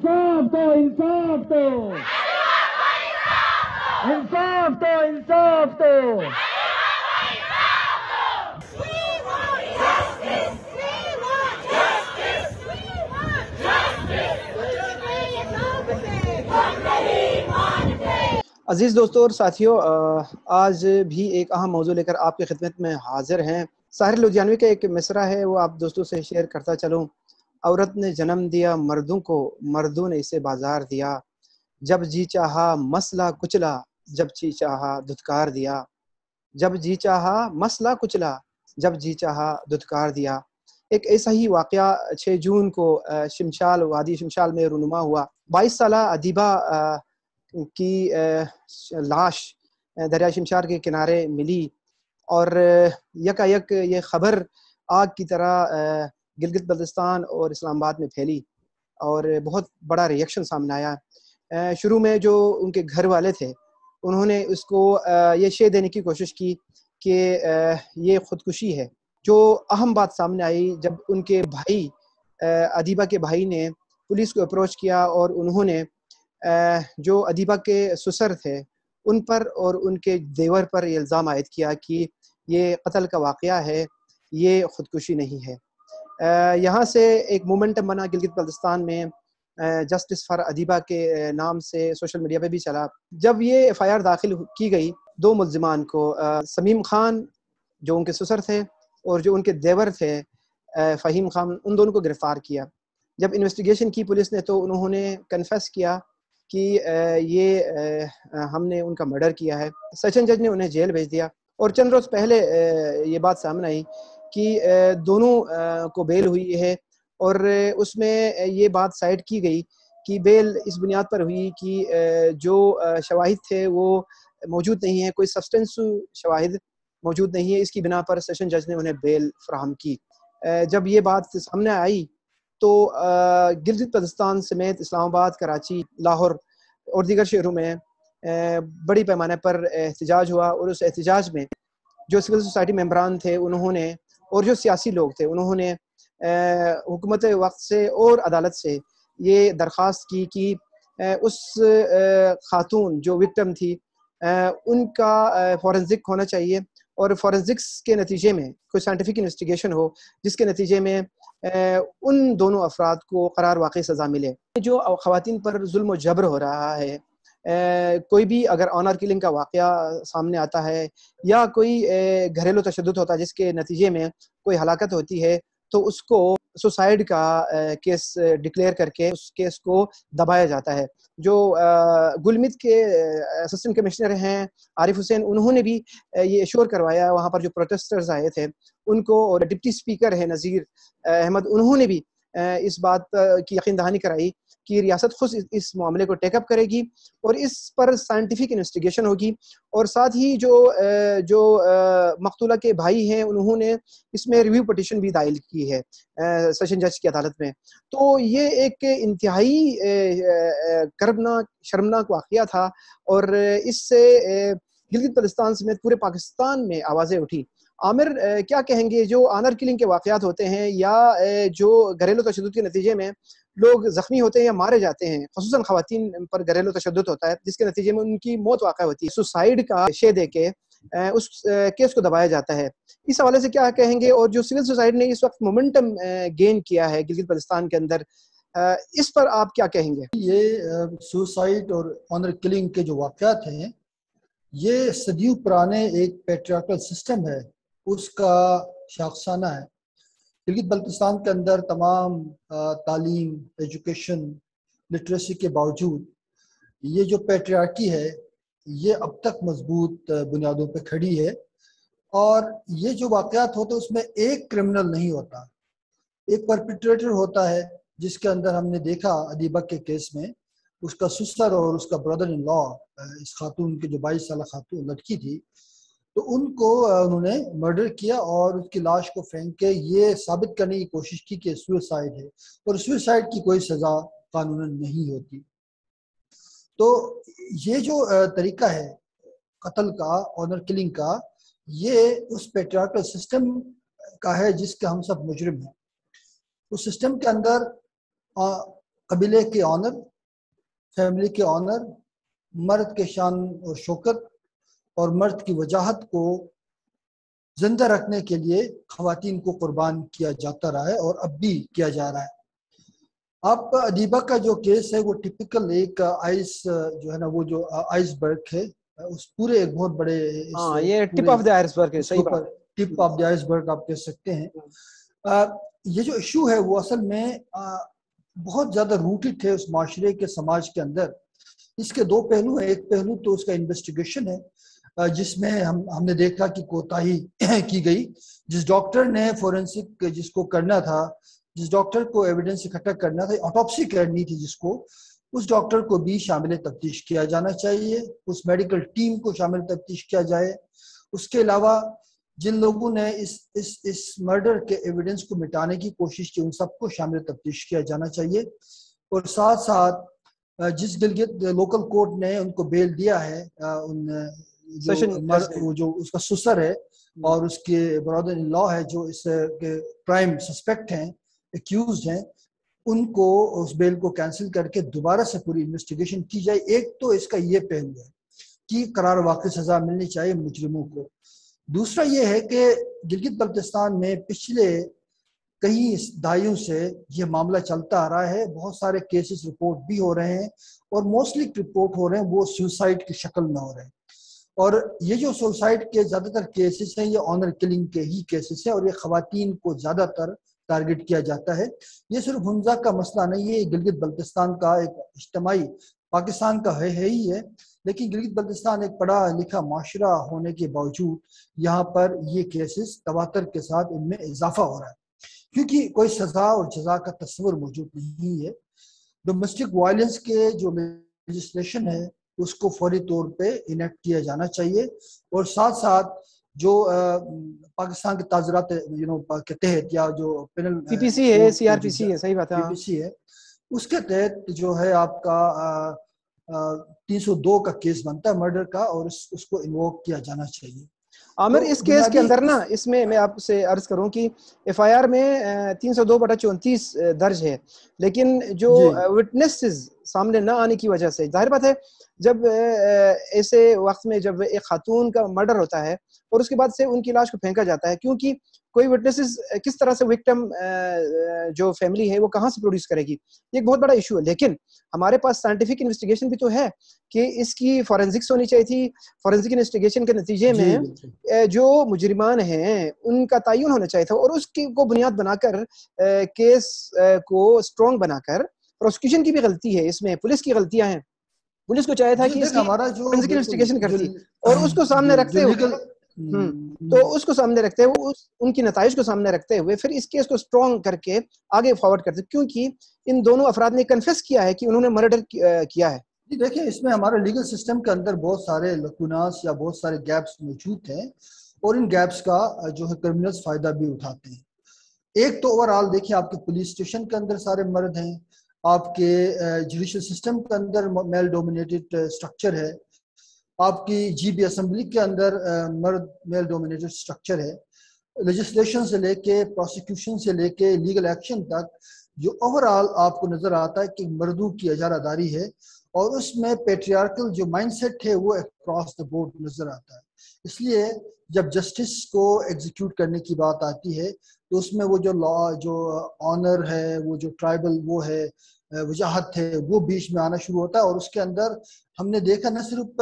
इंसाफ दो, इंसाफ दो, इंसाफ दो, इंसाफ दो। عزیز دوستوں اور ساتھیوں، آج بھی ایک اہم موضوع لے کر آپ کی خدمت میں حاضر ہیں۔ ساحر لدھیانوی کا ایک مصرع ہے، وہ آپ دوستوں سے شیئر کرتا چلوں۔ عورت نے جنم دیا مردوں کو، مردوں نے اسے بازار دیا، جب جی چاہا مسئلہ کچلا، جب جی چاہا دھتکار دیا، جب جی چاہا مسئلہ کچلا، جب جی چاہا دھتکار دیا۔ ایک ایسا ہی واقعہ 6 جون کو شمشال، وادی شمشال میں رونما ہوا۔ 22 سالہ ادیبہ کی لاش دریا شمشار کے کنارے ملی، اور یکایک یہ خبر آگ کی طرح گلگت بلتستان اور اسلام آباد میں پھیلی، اور بہت بڑا ریئیکشن سامنے آیا۔ شروع میں جو ان کے گھر والے تھے، انہوں نے اس کو یہ شے دینے کی کوشش کی کہ یہ خودکشی ہے۔ جو اہم بات سامنے آئی جب ان کے بھائی، ادیبہ کے بھائی نے پولیس کو اپروچ کیا، اور انہوں نے جو ادیبہ کے سسر تھے ان پر اور ان کے دیور پر یہ الزام عائد کیا کہ یہ قتل کا واقعہ ہے، یہ خودکشی نہیں ہے۔ یہاں سے ایک مومنٹم بنا گلگت بلتستان میں، جسٹس فار ادیبہ کے نام سے سوشل میڈیا پہ بھی چلا۔ جب یہ ایف آئی آر داخل کی گئی، 2 ملزمان کو، سمیم خان جو ان کے سسر تھے اور جو ان کے دیور تھے فہیم خان، ان دونوں کو گرفتار کیا۔ جب انویسٹیگیشن کی پولیس نے تو انہوں نے کنفیس کیا کہ یہ ہم نے ان کا مرڈر کیا ہے۔ سیشن جج نے انہیں جیل بھیج دیا، اور چند روز پہلے یہ بات سامنے آئی کہ دونوں کو بیل ہوئی ہے، اور اس میں یہ بات سائڈ کی گئی کہ بیل اس بنیاد پر ہوئی کہ جو شواہد تھے وہ موجود نہیں ہیں، کوئی سبسٹنس شواہد موجود نہیں ہے، اس کی بنا پر سیشن جج نے انہیں بیل فراہم کی۔ جب یہ بات سامنے آئی تو گلگت بلتستان سمیت اسلام آباد، کراچی، لاہور اور دیگر شہروں میں بڑی پیمانے پر احتجاج ہوا، اور اس احتجاج میں جو سول سوسائٹی ممبران تھے انہوں نے، اور جو سیاسی لوگ تھے انہوں نے حکومت وقت سے اور عدالت سے یہ درخواست کی کہ اس خاتون جو وکٹم تھی ان کا فورنزک ہونا چاہیے، اور فورنزکس کے نتیجے میں کوئی سائنٹیفک انویسٹیگیشن ہو جس کے نتیجے میں ان دونوں افراد کو قرار واقعی سزا ملے۔ جو خواتین پر ظلم و جبر ہو رہا ہے، کوئی بھی اگر آنر کلنگ کا واقعہ سامنے آتا ہے یا کوئی گھریلو تشدد ہوتا ہے جس کے نتیجے میں کوئی ہلاکت ہوتی ہے، تو اس کو سوسائیڈ کا کیس ڈکلیئر کر کے اس کیس کو دبایا جاتا ہے۔ جو گلمت کے اسسٹنٹ کمشنر ہیں عارف حسین، انہوں نے بھی یہ ایشور کروایا وہاں پر جو پروٹیسٹرز آئے تھے ان کو، اور ڈپٹی اسپیکر ہے نذیر احمد، انہوں نے بھی اس بات کی یقین دہانی کرائی کہ ریاست خود اس معاملے کو ٹیک اپ کرے گی اور اس پر سائنٹیفک انویسٹیگیشن ہوگی، اور ساتھ ہی جو مقتولہ کے بھائی ہیں انہوں نے اس میں ریویو پٹیشن بھی دائر کی ہے سیشن جج کی عدالت میں۔ تو یہ ایک انتہائی کربناک، شرمناک واقعہ تھا، اور اس سے گلگت بلتستان سمیت پورے پاکستان میں آوازیں اٹھی۔ عامر، کیا کہیں گے جو آنر کلنگ کے واقعات ہوتے ہیں یا جو گھریلو تشدد کے نتیجے میں لوگ زخمی ہوتے ہیں یا مارے جاتے ہیں، خصوصاً خواتین پر گھریلو تشدد ہوتا ہے جس کے نتیجے میں ان کی موت واقع ہوتی ہے، سوسائیڈ کا شے دے کے اس کیس کو دبایا جاتا ہے، اس حوالے سے کیا کہیں گے؟ اور جو سول سوسائٹی نے اس وقت مومنٹم گین کیا ہے گلگت بلتستان کے اندر، اس پر آپ کیا کہیں گے؟ یہ سوسائڈ اور آنر کلنگ کے جو واقعات ہیں، یہ صدیوں پرانے ایک پیٹریارکل سسٹم ہے، اس کا شاخسانہ ہے۔ گلگت بلتستان کے اندر تمام تعلیم، ایجوکیشن، لٹریسی کے باوجود یہ جو پیٹریارکی ہے یہ اب تک مضبوط بنیادوں پہ کھڑی ہے، اور یہ جو واقعات ہوتے ہیں اس میں ایک کرمنل نہیں ہوتا، ایک پرپیٹریٹر ہوتا ہے، جس کے اندر ہم نے دیکھا ادیبہ کے کیس میں اس کا سسٹر اور اس کا برادر ان لا، اس خاتون کی جو 22 سالہ خاتون لڑکی تھی، تو ان کو انہوں نے مرڈر کیا اور اس کی لاش کو پھینک کے یہ ثابت کرنے کی کوشش کی کہ سوئسائڈ ہے، اور سوئسائڈ کی کوئی سزا قانوناً نہیں ہوتی۔ تو یہ جو طریقہ ہے قتل کا، آنر کلنگ کا، یہ اس پیٹریارکل سسٹم کا ہے جس کے ہم سب مجرم ہیں۔ اس سسٹم کے اندر قبیلے کے آنر، فیملی کے آنر، مرد کے شان اور شوکت اور مرد کی وجاہت کو زندہ رکھنے کے لیے خواتین کو قربان کیا جاتا رہا ہے اور اب بھی کیا جا رہا ہے۔ آپ ادیبہ کا جو کیس ہے وہ ٹپیکل ایک آئس جو ہے نا وہ جو آئس برگ ہے، اس پورے ایک بہت بڑے یہ ٹپ آف دی آئس برگ ہے، صحیح بات، ٹپ آف دی آئس برگ آپ کہہ سکتے ہیں۔ یہ جو ایشو ہے وہ اصل میں بہت زیادہ روٹڈ ہے اس معاشرے کے سماج کے اندر۔ اس کے دو پہلو ہیں، ایک پہلو تو اس کا انویسٹیگیشن ہے جس میں ہم نے دیکھا کہ کوتاہی کی گئی۔ جس ڈاکٹر نے فورینسک جس کو کرنا تھا، جس ڈاکٹر کو ایویڈنس اکٹھا کرنا تھا، آٹوپسی کرنی تھی جس کو، اس ڈاکٹر کو بھی شامل تفتیش کیا جانا چاہیے، اس میڈیکل ٹیم کو شامل تفتیش کیا جائے۔ اس کے علاوہ جن لوگوں نے اس مرڈر کے ایویڈنس کو مٹانے کی کوشش کی ان سب کو شامل تفتیش کیا جانا چاہیے۔ اور ساتھ ساتھ جس گلگت لوکل کورٹ نے ان کو بیل دیا ہے، جو اس کا سسر ہے اور اس کے برادر ان لا ہے جو اس کے پرائم سسپیکٹ ہیں، ایکیوزڈ ہیں، ان کو اس بیل کو کینسل کر کے دوبارہ سے پوری انویسٹیگیشن کی جائے۔ ایک تو اس کا یہ پہلو ہے کہ قرار واقع سزا ملنی چاہیے مجرموں کو۔ دوسرا یہ ہے کہ گلگت بلتستان میں پچھلے کئی دہائیوں سے یہ معاملہ چلتا آ رہا ہے، بہت سارے کیسز رپورٹ بھی ہو رہے ہیں اور موسٹلی رپورٹ ہو رہے ہیں وہ سوسائڈ کی شکل میں ہو رہے ہیں۔ اور یہ جو سوسائڈ کے زیادہ تر کیسز ہیں یہ آنر کلنگ کے ہی کیسز ہیں اور یہ خواتین کو زیادہ تر ٹارگٹ کیا جاتا ہے۔ یہ صرف حمزہ کا مسئلہ نہیں ہے، یہ گلگت بلتستان کا ایک اجتماعی پاکستان کا ہے ہی ہے، لیکن گلگت بلتستان ایک پڑھا لکھا معاشرہ ہونے کے باوجود یہاں پر یہ کیسز تواتر کے ساتھ ان میں اضافہ ہو رہا ہے کیونکہ کوئی سزا اور جزا کا تصور موجود نہیں ہے۔ ڈومیسٹک وائلنس کے جو لیجسلیشن ہے اس کو فوری طور پہ انیکٹ کیا جانا چاہیے، اور ساتھ ساتھ جو پاکستان کے تعزیرات کے تحت یا جو پینل پی پی سی ہے، سی آر پی سی ہے، صحیح بات ہے، پی پی سی ہے، اس کے تحت جو ہے آپ کا 302 کا کیس بنتا ہے مرڈر کا، اور اس کو انووک کیا جانا چاہیے۔ عامر اس کیس کے اندر نا اس میں آپ سے عرض کروں کہ ایف آئی آر میں 302/34 درج ہے، لیکن جو وٹنسز سامنے نہ آنے کی وجہ سے ظاہر بات ہے جب ایسے وقت میں جب ایک خاتون کا مرڈر ہوتا ہے اور اس کے بعد سے ان کی لاش کو پھینکا جاتا ہے، کیونکہ کوئی وٹنسز کس طرح سے وکٹم جو فیملی ہے وہ کہاں سے پروڈیوس کرے گی، یہ ایک بہت بڑا ایشو ہے۔ لیکن ہمارے پاس سائنٹیفک انویسٹیگیشن بھی تو ہے کہ اس کی فورینسکس ہونی چاہیے تھی، فورینسک انویسٹیگیشن کے نتیجے میں جو مجرمان ہیں ان کا تعین ہونا چاہیے تھا، اور اس کو بنیاد بنا کر کیس کو اسٹرانگ بنا کر پروسیکیوشن کی بھی غلطی ہے، اس میں پولیس کی غلطیاں ہیں۔ پولیس کو چاہیے تھا کہ اس کی فورینسک انویسٹیگیشن کرتی اور اس کو سامنے رکھتے ہوئے تو اس کو سامنے رکھتے ہوئے ان کی نتائج کو سامنے رکھتے ہوئے پھر اس کیس کو اسٹرانگ کر کے آگے فارورڈ کرتے، کیونکہ ان دونوں افراد نے کنفیس کیا ہے کہ انہوں نے مرڈر کیا ہے۔ جی دیکھیں، اس میں ہمارے لیگل سسٹم کے اندر بہت سارے لکوناس یا بہت سارے گیپس موجود ہیں، اور ان گیپس کا جو ہے کرمنلز فائدہ بھی اٹھاتے ہیں۔ ایک تو اوورآل دیکھیں آپ کے پولیس اسٹیشن کے اندر سارے مرد ہیں، آپ کے جوڈیشل سسٹم کے اندر میل ڈومینیٹڈ سٹرکچر ہے، آپ کی جی بی اسمبلی کے اندر مرد میل ڈومینیٹڈ سٹرکچر ہے، لیجسلیشن سے لے کے پروسیکیوشن سے لے کے لیگل ایکشن تک جو اوورآل آپ کو نظر آتا ہے کہ مردوں کی اجارہ داری ہے، اور اس میں پیٹریارکل جو مائنڈ سیٹ ہے وہ اکراس دا بورڈ نظر آتا ہے۔ اس لیے جب جسٹس کو ایگزیکیوٹ کرنے کی بات آتی ہے تو اس میں وہ جو لا، جو آنر ہے، وہ جو ٹرائبل وہ ہے، وجاہت ہے، وہ بیچ میں آنا شروع ہوتا ہے، اور اس کے اندر ہم نے دیکھا نہ صرف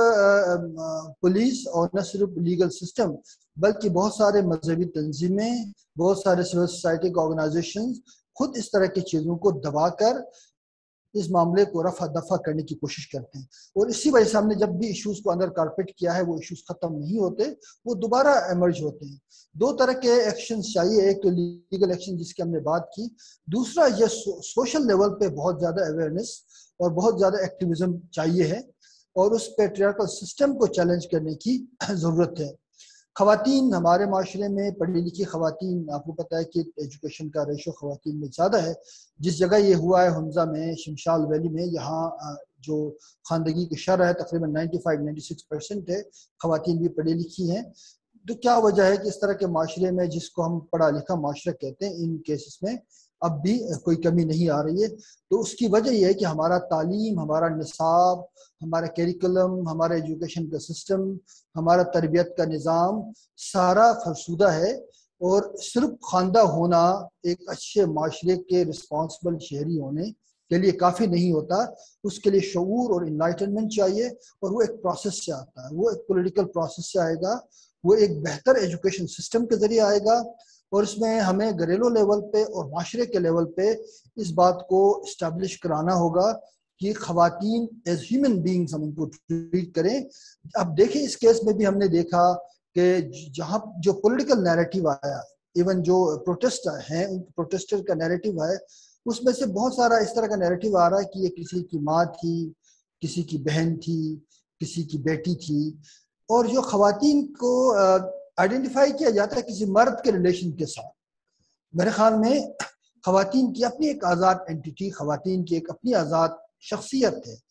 پولیس اور نہ صرف لیگل سسٹم بلکہ بہت سارے مذہبی تنظیمیں، بہت سارے سول سوسائٹی کے آرگنائزیشنز خود اس طرح کی چیزوں کو دبا کر اس معاملے کو رفع دفع کرنے کی کوشش کرتے ہیں، اور اسی وجہ سے ہم نے جب بھی ایشوز کو اندر کارپیٹ کیا ہے وہ ایشوز ختم نہیں ہوتے، وہ دوبارہ ایمرج ہوتے ہیں۔ دو طرح کے ایکشنز چاہیے، ایک تو لیگل ایکشن جس کی ہم نے بات کی، دوسرا یہ سوشل لیول پہ بہت زیادہ اویئرنیس اور بہت زیادہ ایکٹیویزم چاہیے ہے، اور اس پیٹریارکل سسٹم کو چیلنج کرنے کی ضرورت ہے۔ خواتین ہمارے معاشرے میں پڑھی لکھی خواتین، آپ کو پتہ ہے کہ ایجوکیشن کا ریشو خواتین میں زیادہ ہے۔ جس جگہ یہ ہوا ہے حمزہ میں، شمشال ویلی میں، یہاں جو خواندگی کی شرح ہے تقریباً 95-96% ہے، خواتین بھی پڑھی لکھی ہیں۔ تو کیا وجہ ہے کہ اس طرح کے معاشرے میں جس کو ہم پڑھا لکھا معاشرہ کہتے ہیں، ان کیسز میں اب بھی کوئی کمی نہیں آ رہی ہے. تو اس کی وجہ یہ ہے کہ ہمارا تعلیم، ہمارا نصاب، ہمارا کیریکولم، ہمارا ایجوکیشن کا سسٹم، ہمارا تربیت کا نظام سارا فرسودہ ہے. اور صرف خواندہ ہونا ایک اچھے معاشرے کے رسپانسبل شہری ہونے کے لیے کافی نہیں ہوتا. اس کے لیے شعور اور انلائٹنمنٹ چاہیے، اور وہ ایک پروسیس سے آتا ہے. وہ ایک پولیٹیکل پروسیس سے آئے گا، وہ ایک بہتر ایجوکیشن سسٹم کے ذریعے آئے گا. اور اس میں ہمیں گھریلو لیول پہ اور معاشرے کے لیول پہ اس بات کو اسٹیبلش کرانا ہوگا کہ خواتین ایز ہیومن بینگز ہم ان کو ٹریٹ کریں. اب دیکھیں اس کیس میں بھی ہم نے دیکھا کہ جہاں جو پولیٹیکل نیریٹو آیا، ایون جو پروٹیسٹ ہیں ان پروٹیسٹر کا نیریٹو ہے، اس میں سے بہت سارا اس طرح کا نیریٹو آ رہا ہے کہ یہ کسی کی ماں تھی، کسی کی بہن تھی، کسی کی بیٹی تھی. اور جو خواتین کو آئیڈینٹیفائی کیا جاتا ہے کسی مرد کے ریلیشن کے ساتھ. میرے خیال میں خواتین کی اپنی ایک آزاد اینٹیٹی، خواتین کی ایک اپنی آزاد شخصیت ہے،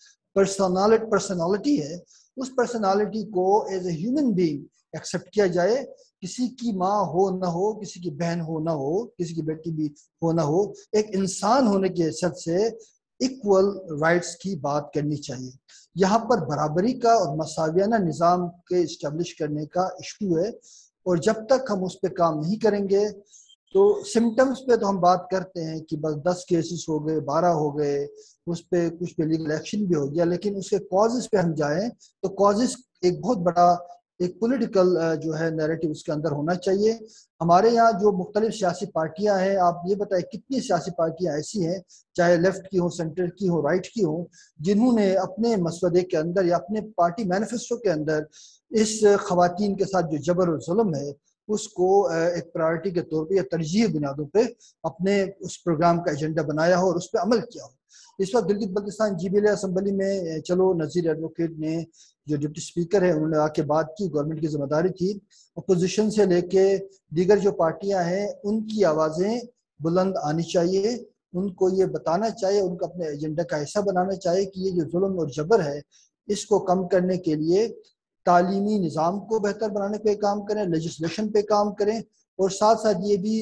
پرسنالٹی ہے. اس پرسنالٹی کو as a human being accept کیا جائے. کسی کی ماں ہو نہ ہو، کسی کی بہن ہو نہ ہو، کسی کی بیٹی بھی ہو نہ ہو، ایک انسان ہونے کی حیثیت سے ایکول رائٹس کی بات کرنی چاہیے. یہاں پر برابری کا اور مساویانہ نظام کے اسٹیبلش کرنے کا ایشو ہے. اور جب تک ہم اس پہ کام نہیں کریں گے تو سمٹمز پہ تو ہم بات کرتے ہیں کہ بس 10 کیسز ہو گئے، 12 ہو گئے، اس پہ کچھ پہ لیگل ایکشن بھی ہو گیا، لیکن اس کے کازز پہ ہم جائیں تو کازز ایک بہت بڑا ایک پولیٹیکل جو ہے نیریٹو اس کے اندر ہونا چاہیے. ہمارے یہاں جو مختلف سیاسی پارٹیاں ہیں، آپ یہ بتائیں کتنی سیاسی پارٹیاں ایسی ہیں، چاہے لیفٹ کی ہوں، سینٹر کی ہوں، رائٹ کی ہوں، جنہوں نے اپنے مسودے کے اندر یا اپنے پارٹی مینیفیسٹو کے اندر اس خواتین کے ساتھ جو جبر اور ظلم ہے اس کو ایک پرائورٹی کے طور پہ یا ترجیح بنیادوں پہ اپنے اس پروگرام کا ایجنڈا بنایا ہو اور اس پہ عمل کیا ہو. اس وقت Gilgit Baltistan G B L assembly میں چلو نذیر ایڈوکیٹ نے جو ڈپٹی اسپیکر ہے انہوں نے آ کے بات کی، گورنمنٹ کی ذمہ داری تھی. اپوزیشن سے لے کے دیگر جو پارٹیاں ہیں ان کی آوازیں بلند آنی چاہیے. ان کو یہ بتانا چاہیے، ان کو اپنے ایجنڈا کا حصہ بنانا چاہیے کہ یہ جو ظلم اور جبر ہے اس کو کم کرنے کے لیے تعلیمی نظام کو بہتر بنانے پہ کام کریں، لیجسلیشن پہ کام کریں، اور ساتھ ساتھ یہ بھی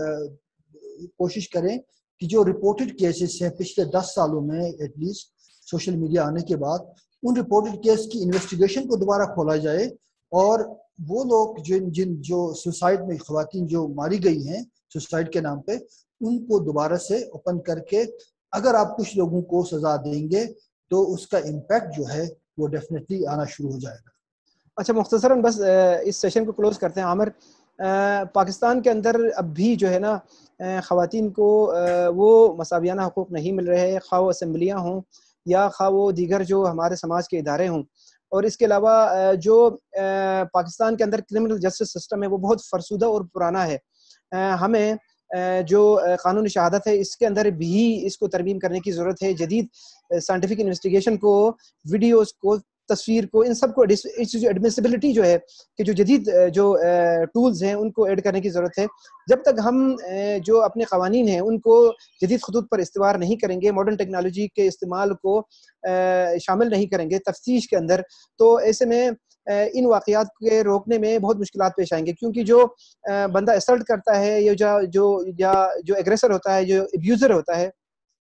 کوشش کریں کہ جو رپورٹڈ کیسز ہیں پچھلے 10 سالوں میں ایٹ لیسٹ سوشل میڈیا آنے کے بعد، ان رپورٹڈ کیس کی انویسٹیگیشن کو دوبارہ کھولا جائے. اور وہ لوگ جو سوسائڈ میں خواتین جو ماری گئی ہیں سوسائڈ کے نام پہ، ان کو دوبارہ سے اوپن کر کے اگر آپ کچھ لوگوں کو سزا دیں گے تو اس کا امپیکٹ جو ہے وہ ڈیفینیٹلی آنا شروع ہو جائے گا. اچھا مختصراً بس اس سیشن کو کلوز کرتے ہیں. عامر، پاکستان کے اندر اب بھی جو ہے نا خواتین کو وہ مساویانہ حقوق نہیں مل رہے ہیں، خواہ وہ اسمبلیاں ہوں یا خواہ وہ دیگر جو ہمارے سماج کے ادارے ہوں. اور اس کے علاوہ جو پاکستان کے اندر کرمنل جسٹس سسٹم ہے وہ بہت فرسودہ اور پرانا ہے. ہمیں جو قانون شہادت ہے اس کے اندر بھی اس کو ترمیم کرنے کی ضرورت ہے. جدید سائنٹیفک انویسٹیگیشن کو، ویڈیوز کو، تصویر کو، ان سب کو ایڈمیسیبلٹی جو ہے کہ جو جدید جو ٹولز ہیں ان کو ایڈ کرنے کی ضرورت ہے. جب تک ہم جو اپنے قوانین ہیں ان کو جدید خطوط پر استوار نہیں کریں گے، ماڈرن ٹیکنالوجی کے استعمال کو شامل نہیں کریں گے تفتیش کے اندر، تو ایسے میں ان واقعات کے روکنے میں بہت مشکلات پیش آئیں گے. کیونکہ جو بندہ اسلٹ کرتا ہے یا جو ایگریسر ہوتا ہے، جو ابیوزر ہوتا ہے،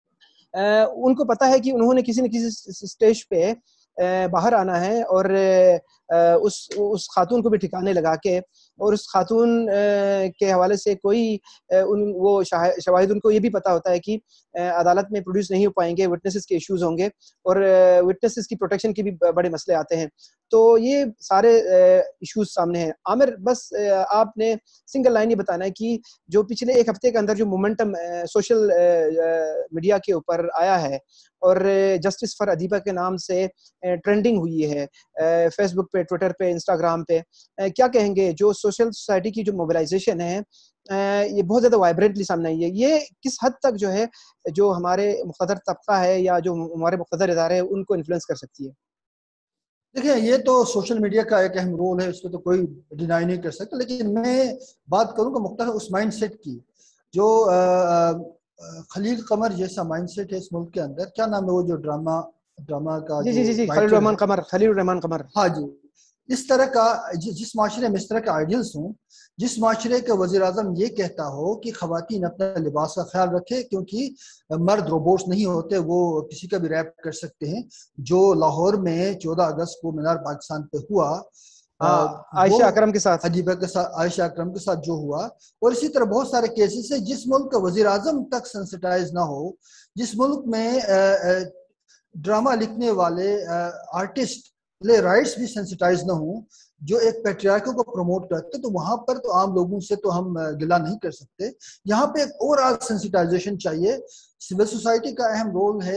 ان کو پتہ ہے کہ انہوں نے کسی نہ کسی سٹیج پہ باہر آنا ہے اور اس خاتون کو بھی ٹھکانے لگا کے اور اس خاتون کے حوالے سے کوئی وہ شواہد ان کو یہ بھی پتہ ہوتا ہے کہ عدالت میں پروڈیوس نہیں ہو پائیں گے، وٹنسز کے ایشوز ہوں گے اور وٹنسز کی پروٹیکشن کے بھی بڑے مسئلے آتے ہیں. تو یہ سارے ایشوز سامنے ہیں. عامر، بس آپ نے سنگل لائن یہ بتانا ہے کہ جو پچھلے ایک ہفتے کے اندر جو مومنٹم سوشل میڈیا کے اوپر آیا ہے اور جسٹس فار ادیبہ کے نام سے ٹرینڈنگ ہوئی ہے فیس بک پہ، ٹویٹر پہ، انسٹاگرام پہ، کیا کہیں گے؟ جو سوشل سوسائٹی کی جو موبلائزیشن ہے یہ بہت زیادہ وائبرنٹلی سامنے آئی ہے. یہ کس حد تک جو ہے جو ہمارے مقتدر طبقہ ہے یا جو ہمارے مقتدر ادارے ہیں ان کو انفلوئنس کر سکتی ہے؟ دیکھیں، یہ تو سوشل میڈیا کا ایک اہم رول ہے، اس پہ تو کوئی ڈینائی نہیں کر سکتا. لیکن میں بات کروں گا مختلف اس مائنڈ سیٹ کی جو خلیل قمر جیسا مائنڈ سیٹ ہے اس ملک کے اندر. کیا نام ہے وہ جو ڈرامہ کا جی جو خلیل رائٹر الرحمن ہے؟ قمر. ہاں جی. اس طرح کا جس معاشرے میں اس طرح کے آئیڈیلز ہوں، جس معاشرے کا وزیر اعظم یہ کہتا ہو کہ خواتین اپنا لباس کا خیال رکھے کیونکہ مرد روبوٹس نہیں ہوتے، وہ کسی کا بھی ریپ کر سکتے ہیں، جو لاہور میں 14 اگست کو مینار پاکستان پہ ہوا، عائشہ اکرم کے ساتھ، حدیبہ کے ساتھ، عائشہ اکرم کے ساتھ جو ہوا، اور اسی طرح بہت سارے کیسز ہیں جس ملک کا وزیر اعظم تک سینسٹائز نہ ہو، جس ملک میں ڈرامہ لکھنے والے آرٹسٹ رائٹس بھی سینسٹائز نہ ہوں، جو ایک پیٹریارکی کو پروموٹ کرتے، تو وہاں پر تو عام لوگوں سے تو ہم گلہ نہیں کر سکتے۔ یہاں پہ ایک اوور آل سینسٹائزیشن چاہیے۔ سول سوسائٹی کا اہم رول ہے۔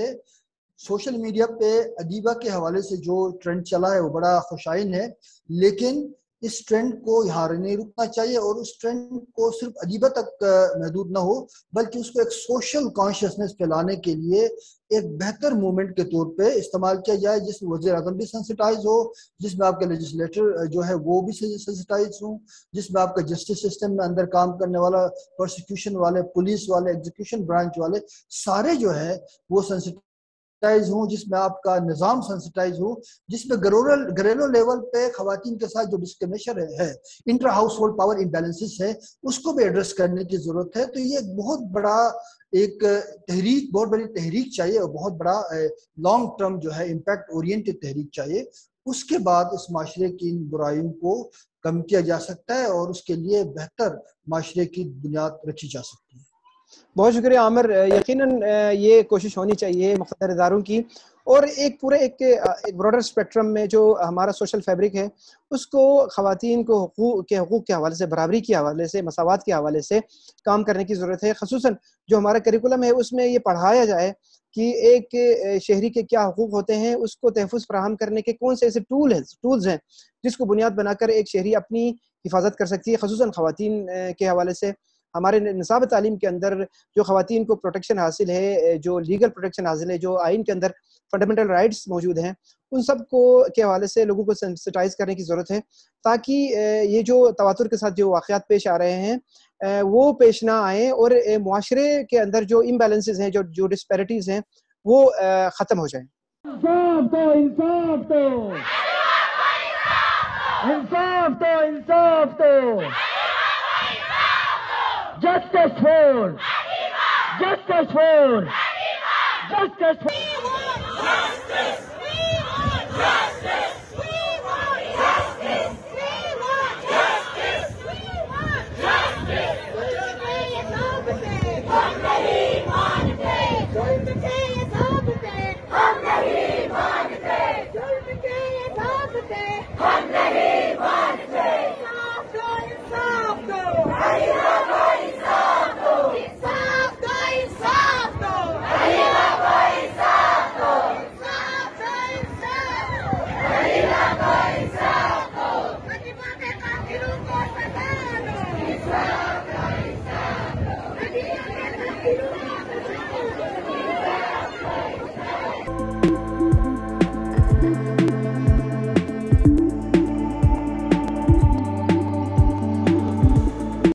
سوشل میڈیا پہ ادیبہ کے حوالے سے جو ٹرینڈ چلا ہے وہ بڑا خوشائن ہے، لیکن اس ٹرینڈ کو یہاں نہیں رکنا چاہیے، اور اس ٹرینڈ کو صرف ادیبہ تک محدود نہ ہو، بلکہ اس کو ایک سوشل کانشیسنس پھیلانے کے لیے ایک بہتر موومنٹ کے طور پہ استعمال کیا جائے، جس میں وزیر اعظم بھی سینسٹائز ہو، جس میں آپ کے لیجسلیٹر جو ہے وہ بھی سینسٹائز ہوں، جس میں آپ کا جسٹس سسٹم میں اندر کام کرنے والا، پروسیکیوشن والے، پولیس والے، ایگزیکیوشن برانچ والے، سارے جو ہے وہ سینسٹائز ہوں، جس میں آپ کا نظام سینسٹائز ہو، جس میں گھریلو لیول پہ خواتین کے ساتھ جو ڈسکرمنیشن ہے، intra household power imbalances ہے، اس کو بھی ایڈریس کرنے کی ضرورت ہے۔ تو یہ بہت بڑا ایک تحریک، بہت بڑی تحریک چاہیے، اور بہت بڑا لانگ ٹرم جو ہے امپیکٹ اورینٹڈ تحریک چاہیے۔ اس کے بعد اس معاشرے کی ان برائیوں کو کم کیا جا سکتا ہے، اور اس کے لیے بہتر معاشرے کی بنیاد رکھی جا سکتی ہے۔ بہت شکریہ عامر۔ یقیناً یہ کوشش ہونی چاہیے مقتدر اداروں کی، اور ایک پورے ایک براڈر اسپیکٹرم میں جو ہمارا سوشل فیبرک ہے اس کو خواتین کو حقوق کے حوالے سے، برابری کے حوالے سے، مساوات کے حوالے سے کام کرنے کی ضرورت ہے۔ خصوصاً جو ہمارا کریکولم ہے اس میں یہ پڑھایا جائے کہ ایک شہری کے کیا حقوق ہوتے ہیں، اس کو تحفظ فراہم کرنے کے کون سے ایسے ٹولز ہیں جس کو بنیاد بنا کر ایک شہری اپنی حفاظت کر سکتی ہے۔ خصوصاً خواتین کے حوالے سے ہمارے نصاب تعلیم کے اندر جو خواتین کو پروٹیکشن حاصل ہے، جو لیگل پروٹیکشن حاصل ہے، جو آئین کے اندر فنڈامنٹل رائٹس موجود ہیں، ان سب کو کے حوالے سے لوگوں کو سینسٹائز کرنے کی ضرورت ہے، تاکہ یہ جو تواتر کے ساتھ جو واقعات پیش آ رہے ہیں وہ پیش نہ آئیں، اور معاشرے کے اندر جو امبیلنسز ہیں، جو ڈسپیرٹیز ہیں، وہ ختم ہو جائیں۔ انصاف دو، انصاف دو، انصاف دو، انصاف دو، justice for, justice for, justice for. Thank you.